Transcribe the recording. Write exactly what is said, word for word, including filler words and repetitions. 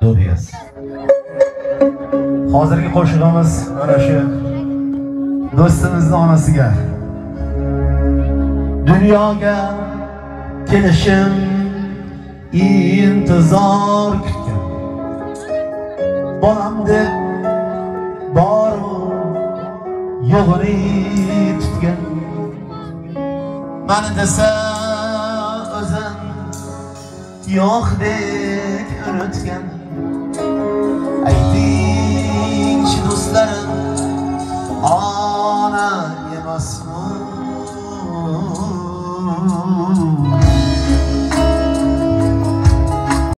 Do'biyaz. Hozirgi qo'shig'imiz mana shu do'stimizning onasiga. Dunyoga kelishim intizor kutgan. Bolam deb bor yo'g'ri tutgan. Mani desa o'zim yo'qdek unutgan.